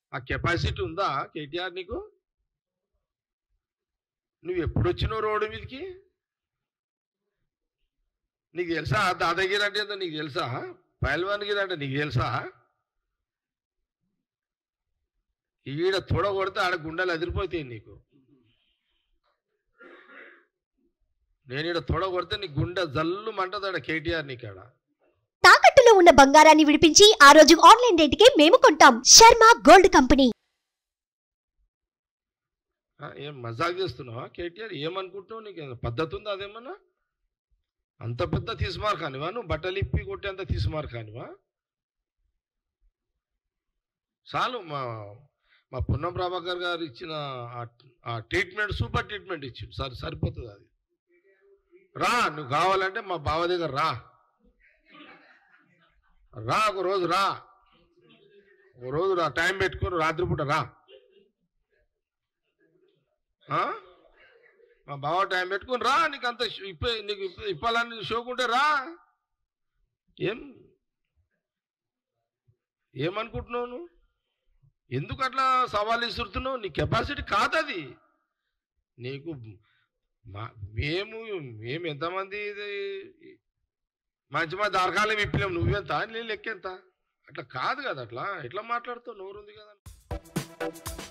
ఆ కెపాసిటీ ఉందా కేటీఆర్ నీకు? నువ్వు ఎప్పుడు వచ్చినావు రోడ్డు మీదకి? నీకు తెలుసా దాదాగిరి అంటే ఏందో నీకు తెలుసా? పైల్వాన్గిరి అంటే నీకు తెలుసా? ఈడ తొడ కొడితే ఆడ గుండెలు అదిరిపోతాయి నీకు. నేను ఈడ తొడ కొడితే నీ గుండె జల్లు మంటదాడ కేటీఆర్ నీకాడ. తాకట్టులో ఉన్న బంగారాన్ని విడిపించి ఆ రోజు ఆన్లైన్ రేటుకే మేము కొంటాం. Sharma gold company. ఏం మజాక్ చేస్తున్నావా కేటీఆర్? ఏమనుకుంటున్నావు? నీకు పద్ధతి ఉందా అదేమన్నా? అంత పెద్ద తీసుమార్ కానివా నువ్వు? బట్టలు ఇప్పి కొట్టేంత తీసుమార్ కానివా? చాలు. మా పొన్నం ప్రభాకర్ గారు ఇచ్చిన ఆ ట్రీట్మెంట్ సూపర్ ట్రీట్మెంట్ ఇచ్చిండు. సరిపోతుంది అది. రా, నువ్వు కావాలంటే మా బావ దగ్గర రా, ఒక రోజు రా, టైం పెట్టుకొని రాత్రిపూట రా. మా బావ టైం పెట్టుకుని రా. నీకు అంత నీకు ఇప్పాలని షోకుంటే రా. ఏమనుకుంటున్నావు నువ్వు? ఎందుకు అట్లా సవాల్ ఇస్తున్నావు? నీ కెపాసిటీ కాదది. నీకు మేము ఎంతమంది మంచి మంది దరకాలం ఇప్పినాం, నువ్వెంత నేను లెక్కెంత? అట్లా కాదు కదా. అట్లా ఎట్లా మాట్లాడుతావు? నోరుంది కదా.